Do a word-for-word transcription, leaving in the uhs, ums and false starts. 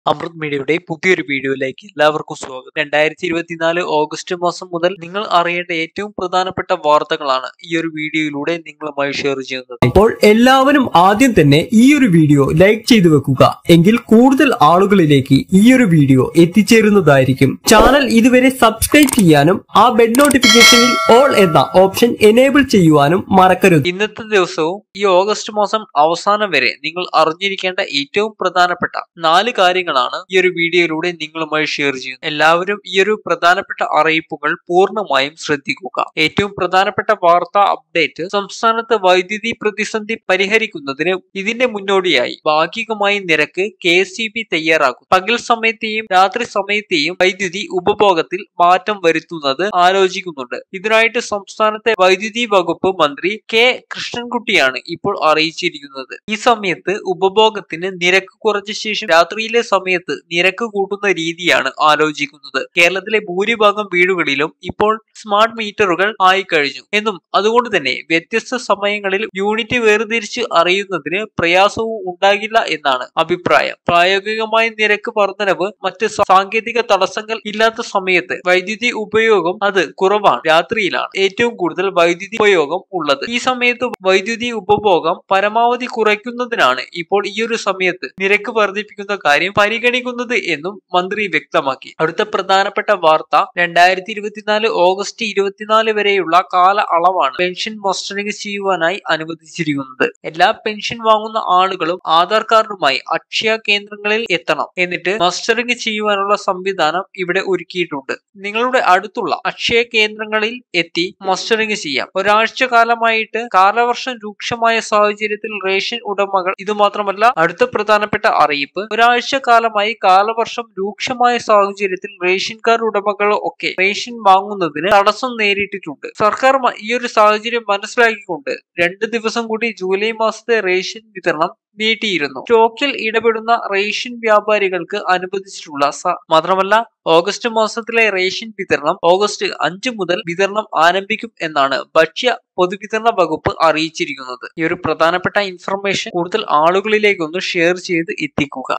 അമൃത് മീഡിയയുടെ പുതിയൊരു വീഡിയോയിലേക്ക് എല്ലാവർക്കും സ്വാഗതം. രണ്ടായിരത്തി ഇരുപത്തിനാല് ഓഗസ്റ്റ് മാസം മുതൽ നിങ്ങൾ അറിയേണ്ട ഏറ്റവും പ്രധാനപ്പെട്ട വാർത്തകളാണ് ഈ ഒരു വീഡിയോയിലൂടെ നിങ്ങളുമായി ഷെയർ ചെയ്യുന്നത്. അപ്പോൾ എല്ലാവരും ആദ്യം തന്നെ ഈ ഒരു വീഡിയോ ലൈക്ക് ചെയ്തു വെക്കുക, എങ്കിൽ കൂടുതൽ ആളുകളിലേക്ക് ഈ ഒരു വീഡിയോ എത്തിച്ചേരുന്നതായിരിക്കും. ചാനൽ ഇതുവരെ സബ്സ്ക്രൈബ് ചെയ്യാനും ആ ബെൽ നോട്ടിഫിക്കേഷനിൽ ഓൾ എന്ന ഓപ്ഷൻ എനേബിൾ ചെയ്യുവാനും മറക്കരുത്. ഇന്നത്തെ ദിവസവും ഈ ഓഗസ്റ്റ് മാസം അവസാനം വരെ നിങ്ങൾ അറിഞ്ഞിരിക്കേണ്ട ഏറ്റവും പ്രധാനപ്പെട്ട നാല് കാര്യങ്ങൾ ഈ ഒരു വീഡിയോയിലൂടെ നിങ്ങളുമായി ഷെയർ ചെയ്യുന്നു. എല്ലാവരും ഈ ഒരു പ്രധാനപ്പെട്ട അറിയിപ്പുകൾ പൂർണ്ണമായും ശ്രദ്ധിക്കുക. ഏറ്റവും പ്രധാനപ്പെട്ട വാർത്താ അപ്ഡേറ്റ്: സംസ്ഥാനത്ത് വൈദ്യുതി പ്രതിസന്ധി പരിഹരിക്കുന്നതിന് ഇതിന്റെ മുന്നോടിയായി ഭാഗികമായി നിരക്ക് കെ എസ് ഇ ബി തയ്യാറാക്കും. പകൽ സമയത്തെയും രാത്രി സമയത്തെയും വൈദ്യുതി ഉപഭോഗത്തിൽ മാറ്റം വരുത്തുന്നത് ആലോചിക്കുന്നുണ്ട്. ഇതിനായിട്ട് സംസ്ഥാനത്തെ വൈദ്യുതി വകുപ്പ് മന്ത്രി കെ കൃഷ്ണൻകുട്ടിയാണ് ഇപ്പോൾ അറിയിച്ചിരിക്കുന്നത്. ഈ സമയത്ത് ഉപഭോഗത്തിന് നിരക്ക് കുറച്ച ശേഷം രാത്രിയിലെ സമയത്ത് നിരക്ക് കൂട്ടുന്ന രീതിയാണ് ആലോചിക്കുന്നത്. കേരളത്തിലെ ഭൂരിഭാഗം വീടുകളിലും ഇപ്പോൾ സ്മാർട്ട് മീറ്ററുകൾ ആയി കഴിഞ്ഞു എന്നും അതുകൊണ്ട് തന്നെ വ്യത്യസ്ത സമയങ്ങളിൽ യൂണിറ്റ് വേർതിരിച്ച് അറിയുന്നതിന് പ്രയാസവും ഉണ്ടാകില്ല എന്നാണ് അഭിപ്രായം. പ്രായോഗികമായ നിരക്ക് വർധനവ് മറ്റ് സാങ്കേതിക തടസ്സങ്ങൾ ഇല്ലാത്ത സമയത്ത് വൈദ്യുതി ഉപയോഗം അത് കുറവാണ്. രാത്രിയിലാണ് ഏറ്റവും കൂടുതൽ വൈദ്യുതി ഉപയോഗം ഉള്ളത്. ഈ സമയത്ത് വൈദ്യുതി ഉപഭോഗം പരമാവധി കുറയ്ക്കുന്നതിനാണ് ഇപ്പോൾ ഈ ഒരു സമയത്ത് നിരക്ക് വർദ്ധിപ്പിക്കുന്ന കാര്യം പരിഗണിക്കുന്നത് എന്നും മന്ത്രി വ്യക്തമാക്കി. അടുത്ത പ്രധാനപ്പെട്ട വാർത്ത: രണ്ടായിരത്തി ഇരുപത്തിനാല് ഓഗസ്റ്റ് ഇരുപത്തിനാല് വരെയുള്ള കാല അളവാണ് പെൻഷൻ മസ്റ്ററിംഗ് ചെയ്യുവാനായി അനുവദിച്ചിരിക്കുന്നത്. എല്ലാ പെൻഷൻ വാങ്ങുന്ന ആളുകളും ആധാർ കാർഡുമായി അക്ഷയ കേന്ദ്രങ്ങളിൽ എത്തണം. എന്നിട്ട് മസ്റ്ററിംഗ് ചെയ്യുവാനുള്ള സംവിധാനം ഇവിടെ ഒരുക്കിയിട്ടുണ്ട്. നിങ്ങളുടെ അടുത്തുള്ള അക്ഷയ കേന്ദ്രങ്ങളിൽ എത്തി മസ്റ്ററിംഗ് ചെയ്യാം. ഒരാഴ്ച കാലമായിട്ട് കാലവർഷം രൂക്ഷമായ സാഹചര്യത്തിൽ റേഷൻ ഉടമകൾ ഇതുമാത്രമല്ല അടുത്ത പ്രധാനപ്പെട്ട അറിയിപ്പ്: ഒരാഴ്ച കാലമായി കാലവർഷം രൂക്ഷമായ സാഹചര്യത്തിൽ റേഷൻ കാർഡ് ഉടമകൾ ഒക്കെ റേഷൻ വാങ്ങുന്നതിന് തടസ്സം നേരിട്ടിട്ടുണ്ട്. സർക്കാർ ഈ ഒരു സാഹചര്യം മനസ്സിലാക്കിക്കൊണ്ട് രണ്ട് ദിവസം കൂടി ജൂലൈ മാസത്തെ റേഷൻ വിതരണം നീട്ടിയിരുന്നു. സ്റ്റോക്കിൽ ഇടപെടുന്ന റേഷൻ വ്യാപാരികൾക്ക് അനുവദിച്ചിട്ടുള്ള മാത്രമല്ല ഓഗസ്റ്റ് മാസത്തിലെ റേഷൻ വിതരണം ഓഗസ്റ്റ് അഞ്ച് മുതൽ വിതരണം ആരംഭിക്കും എന്നാണ് ഭക്ഷ്യ പൊതുവിതരണ വകുപ്പ് അറിയിച്ചിരിക്കുന്നത്. ഈ ഒരു പ്രധാനപ്പെട്ട ഇൻഫർമേഷൻ കൂടുതൽ ആളുകളിലേക്ക് ഒന്ന് ഷെയർ ചെയ്ത് എത്തിക്കുക.